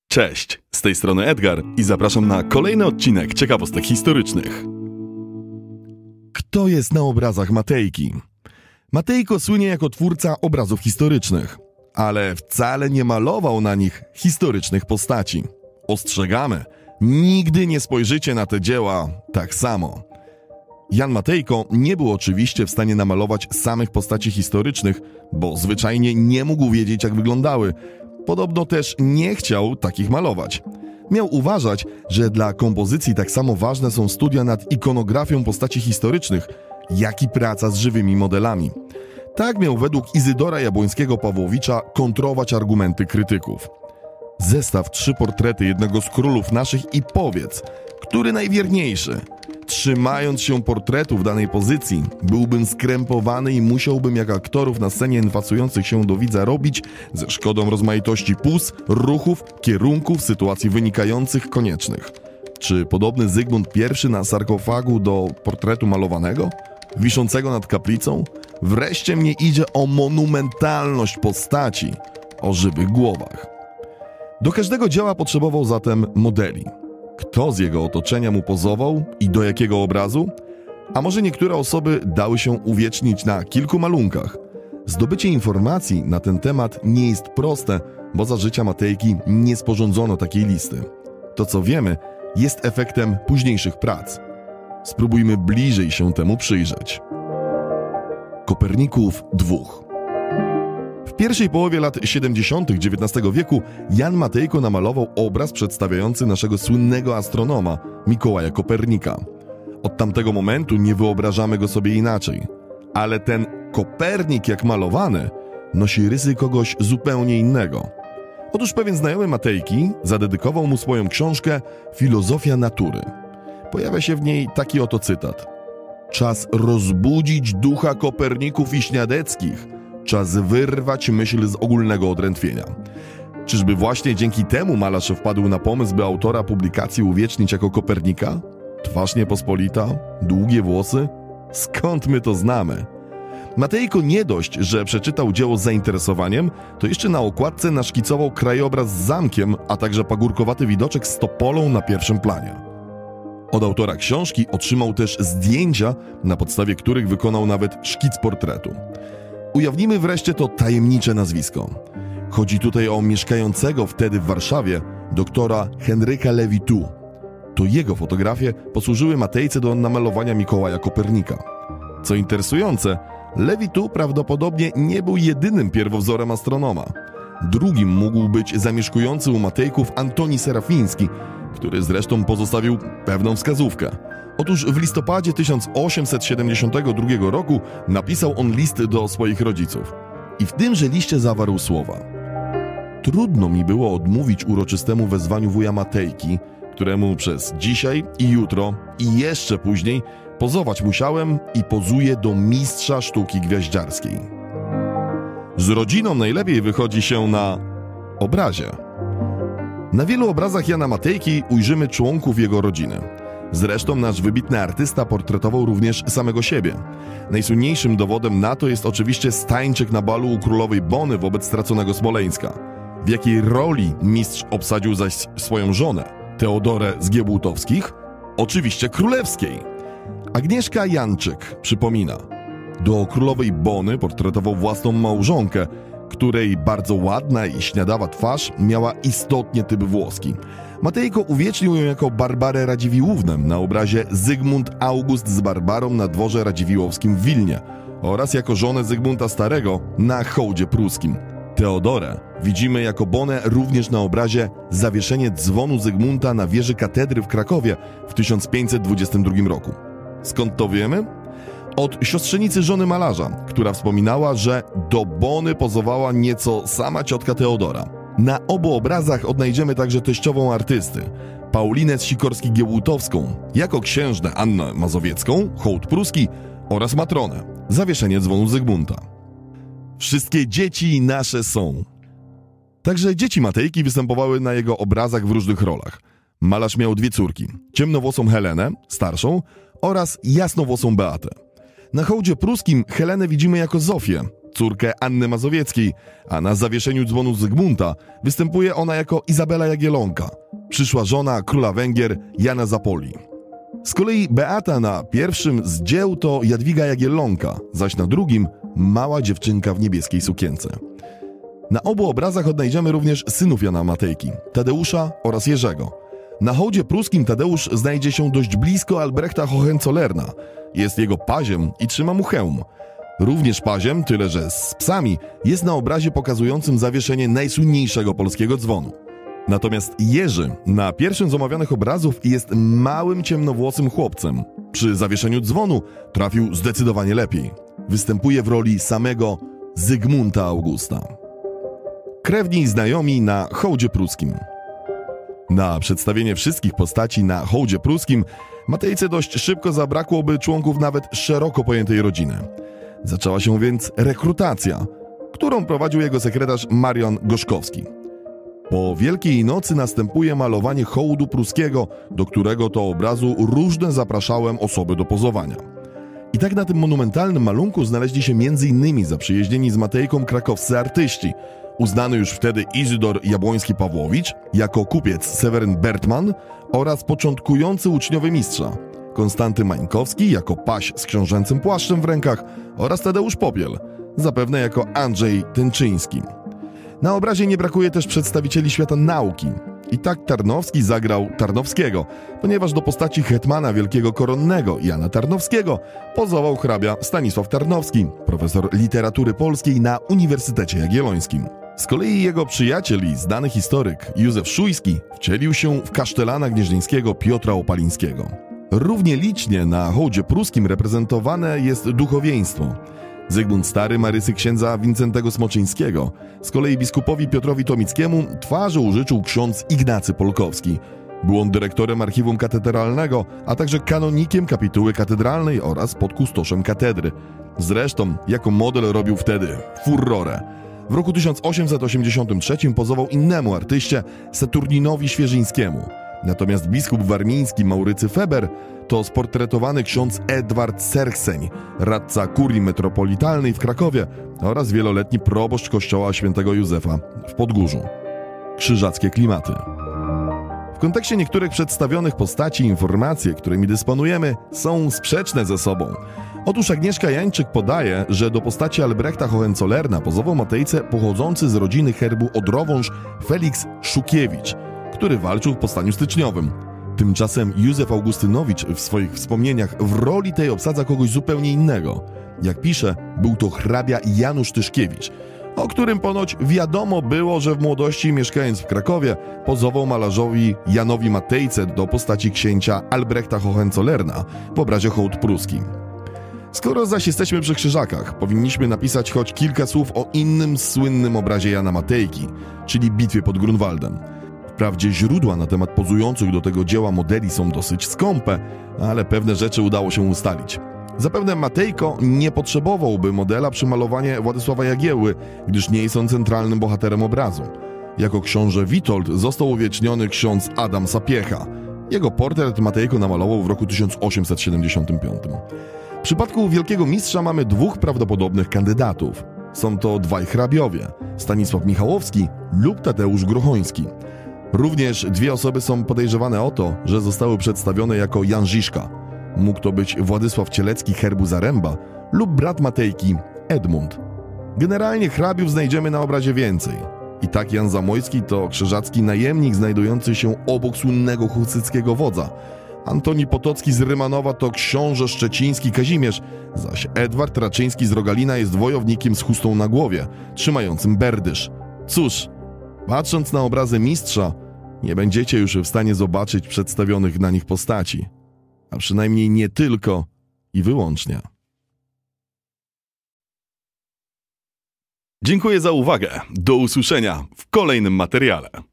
Cześć, z tej strony Edgar i zapraszam na kolejny odcinek ciekawostek historycznych. Kto jest na obrazach Matejki? Matejko słynie jako twórca obrazów historycznych, ale wcale nie malował na nich historycznych postaci. Ostrzegamy, nigdy nie spojrzycie na te dzieła tak samo. Jan Matejko nie był oczywiście w stanie namalować samych postaci historycznych, bo zwyczajnie nie mógł wiedzieć, jak wyglądały. Podobno też nie chciał takich malować. Miał uważać, że dla kompozycji tak samo ważne są studia nad ikonografią postaci historycznych, jak i praca z żywymi modelami. Tak miał według Izydora Jabłońskiego-Pawłowicza kontrować argumenty krytyków. Zestaw 3 portrety jednego z królów naszych i powiedz, który najwierniejszy. Trzymając się portretu w danej pozycji, byłbym skrępowany i musiałbym jak aktorów na scenie enfacujących się do widza robić ze szkodą rozmaitości puz, ruchów, kierunków, sytuacji wynikających koniecznych. Czy podobny Zygmunt I na sarkofagu do portretu malowanego, wiszącego nad kaplicą? Wreszcie mnie idzie o monumentalność postaci, o żywych głowach. Do każdego dzieła potrzebował zatem modeli. Kto z jego otoczenia mu pozował i do jakiego obrazu? A może niektóre osoby dały się uwiecznić na kilku malunkach? Zdobycie informacji na ten temat nie jest proste, bo za życia Matejki nie sporządzono takiej listy. To, co wiemy, jest efektem późniejszych prac. Spróbujmy bliżej się temu przyjrzeć. Koperników II. W pierwszej połowie lat 70. XIX wieku Jan Matejko namalował obraz przedstawiający naszego słynnego astronoma Mikołaja Kopernika. Od tamtego momentu nie wyobrażamy go sobie inaczej. Ale ten Kopernik, jak malowany, nosi rysy kogoś zupełnie innego. Otóż pewien znajomy Matejki zadedykował mu swoją książkę Filozofia natury. Pojawia się w niej taki oto cytat. Czas rozbudzić ducha Koperników i Śniadeckich. Czas wyrwać myśl z ogólnego odrętwienia. Czyżby właśnie dzięki temu malarz wpadł na pomysł, by autora publikacji uwiecznić jako Kopernika? Twarz niepospolita? Długie włosy? Skąd my to znamy? Matejko nie dość, że przeczytał dzieło z zainteresowaniem, to jeszcze na okładce naszkicował krajobraz z zamkiem, a także pagórkowaty widoczek z topolą na pierwszym planie. Od autora książki otrzymał też zdjęcia, na podstawie których wykonał nawet szkic portretu. Ujawnimy wreszcie to tajemnicze nazwisko. Chodzi tutaj o mieszkającego wtedy w Warszawie doktora Henryka Levitu. To jego fotografie posłużyły Matejce do namalowania Mikołaja Kopernika. Co interesujące, Levitu prawdopodobnie nie był jedynym pierwowzorem astronoma. Drugim mógł być zamieszkujący u Matejków Antoni Serafiński, który zresztą pozostawił pewną wskazówkę. Otóż w listopadzie 1872 roku napisał on list do swoich rodziców. I w tymże liście zawarł słowa. Trudno mi było odmówić uroczystemu wezwaniu wuja Matejki, któremu przez dzisiaj i jutro i jeszcze później pozować musiałem i pozuję do mistrza sztuki gwiaździarskiej. Z rodziną najlepiej wychodzi się na obrazie. Na wielu obrazach Jana Matejki ujrzymy członków jego rodziny. Zresztą nasz wybitny artysta portretował również samego siebie. Najsłynniejszym dowodem na to jest oczywiście stańczyk na balu u królowej Bony wobec straconego Smoleńska. W jakiej roli mistrz obsadził zaś swoją żonę, Teodorę z Giebułtowskich? Oczywiście królewskiej. Agnieszka Janczyk przypomina. Do królowej Bony portretował własną małżonkę, której bardzo ładna i śniadawa twarz miała istotnie typ włoski. Matejko uwiecznił ją jako Barbarę Radziwiłłównę na obrazie Zygmunt August z Barbarą na dworze radziwiłłowskim w Wilnie oraz jako żonę Zygmunta Starego na hołdzie pruskim. Teodorę widzimy jako Bonę również na obrazie Zawieszenie dzwonu Zygmunta na wieży katedry w Krakowie w 1522 roku. Skąd to wiemy? Od siostrzenicy żony malarza, która wspominała, że do Bony pozowała nieco sama ciotka Teodora. Na obu obrazach odnajdziemy także teściową artysty, Paulinę Sikorski-Giełłutowską, jako księżnę Annę Mazowiecką, hołd pruski oraz matronę, Zawieszenie dzwonu Zygmunta. Wszystkie dzieci nasze są. Także dzieci Matejki występowały na jego obrazach w różnych rolach. Malarz miał 2 córki, ciemnowłosą Helenę, starszą, oraz jasnowłosą Beatę. Na hołdzie pruskim Helenę widzimy jako Zofię, córkę Anny Mazowieckiej, a na zawieszeniu dzwonu Zygmunta występuje ona jako Izabela Jagiellonka, przyszła żona króla Węgier Jana Zapoli. Z kolei Beata na pierwszym z dzieł to Jadwiga Jagiellonka, zaś na drugim mała dziewczynka w niebieskiej sukience. Na obu obrazach odnajdziemy również synów Jana Matejki, Tadeusza oraz Jerzego. Na hołdzie pruskim Tadeusz znajdzie się dość blisko Albrechta Hohenzollerna. Jest jego paziem i trzyma mu hełm. Również paziem, tyle że z psami, jest na obrazie pokazującym zawieszenie najsłynniejszego polskiego dzwonu. Natomiast Jerzy na pierwszym z omawianych obrazów jest małym, ciemnowłosym chłopcem. Przy zawieszeniu dzwonu trafił zdecydowanie lepiej. Występuje w roli samego Zygmunta Augusta. Krewni i znajomi na hołdzie pruskim. Na przedstawienie wszystkich postaci na hołdzie pruskim Matejce dość szybko zabrakłoby członków nawet szeroko pojętej rodziny. Zaczęła się więc rekrutacja, którą prowadził jego sekretarz Marian Gorzkowski. Po Wielkiej Nocy następuje malowanie hołdu pruskiego, do którego to obrazu różne zapraszałem osoby do pozowania. I tak na tym monumentalnym malunku znaleźli się m.in. zaprzyjaźnieni z Matejką krakowscy artyści, uznany już wtedy Izydor Jabłoński-Pawłowicz jako kupiec Seweryn Bertman oraz początkujący uczniowie mistrza Konstanty Mańkowski jako paź z książęcym płaszczem w rękach oraz Tadeusz Popiel, zapewne jako Andrzej Tęczyński. Na obrazie nie brakuje też przedstawicieli świata nauki. I tak Tarnowski zagrał Tarnowskiego, ponieważ do postaci hetmana wielkiego koronnego Jana Tarnowskiego pozował hrabia Stanisław Tarnowski, profesor literatury polskiej na Uniwersytecie Jagiellońskim. Z kolei jego przyjaciel i znany historyk Józef Szujski wcielił się w kasztelana gnieźnieńskiego Piotra Opalińskiego. Równie licznie na hołdzie pruskim reprezentowane jest duchowieństwo. Zygmunt Stary ma rysy księdza Wincentego Smoczyńskiego. Z kolei biskupowi Piotrowi Tomickiemu twarzy użyczył ksiądz Ignacy Polkowski. Był on dyrektorem archiwum katedralnego, a także kanonikiem kapituły katedralnej oraz podkustoszem katedry. Zresztą jako model robił wtedy furorę. W roku 1883 pozował innemu artyście, Saturninowi Świeżyńskiemu. Natomiast biskup warmiński Maurycy Feber to sportretowany ksiądz Edward Serchseń, radca kurii metropolitalnej w Krakowie oraz wieloletni proboszcz kościoła świętego Józefa w Podgórzu. Krzyżackie klimaty. W kontekście niektórych przedstawionych postaci informacje, którymi dysponujemy, są sprzeczne ze sobą. Otóż Agnieszka Jańczyk podaje, że do postaci Albrechta Hohenzollerna pozował Matejce pochodzący z rodziny herbu Odrowąż Feliks Szukiewicz, który walczył w powstaniu styczniowym. Tymczasem Józef Augustynowicz w swoich wspomnieniach w roli tej obsadza kogoś zupełnie innego. Jak pisze, był to hrabia Janusz Tyszkiewicz, o którym ponoć wiadomo było, że w młodości, mieszkając w Krakowie, pozował malarzowi Janowi Matejce do postaci księcia Albrechta Hohenzollerna w obrazie hołd pruski. Skoro zaś jesteśmy przy Krzyżakach, powinniśmy napisać choć kilka słów o innym słynnym obrazie Jana Matejki, czyli bitwie pod Grunwaldem. Wprawdzie źródła na temat pozujących do tego dzieła modeli są dosyć skąpe, ale pewne rzeczy udało się ustalić. Zapewne Matejko nie potrzebowałby modela przy malowaniu Władysława Jagiełły, gdyż nie jest on centralnym bohaterem obrazu. Jako książę Witold został uwieczniony ksiądz Adam Sapiecha. Jego portret Matejko namalował w roku 1875. W przypadku Wielkiego Mistrza mamy dwóch prawdopodobnych kandydatów. Są to dwaj hrabiowie, Stanisław Michałowski lub Tadeusz Grochoński. Również dwie osoby są podejrzewane o to, że zostały przedstawione jako Jan Žižka. Mógł to być Władysław Cielecki herbu Zaręba lub brat Matejki Edmund. Generalnie hrabiów znajdziemy na obrazie więcej. I tak Jan Zamojski to krzyżacki najemnik znajdujący się obok słynnego husyckiego wodza. Antoni Potocki z Rymanowa to książę szczeciński Kazimierz, zaś Edward Raczyński z Rogalina jest wojownikiem z chustą na głowie, trzymającym berdysz. Cóż, patrząc na obrazy mistrza, nie będziecie już w stanie zobaczyć przedstawionych na nich postaci. A przynajmniej nie tylko i wyłącznie. Dziękuję za uwagę. Do usłyszenia w kolejnym materiale.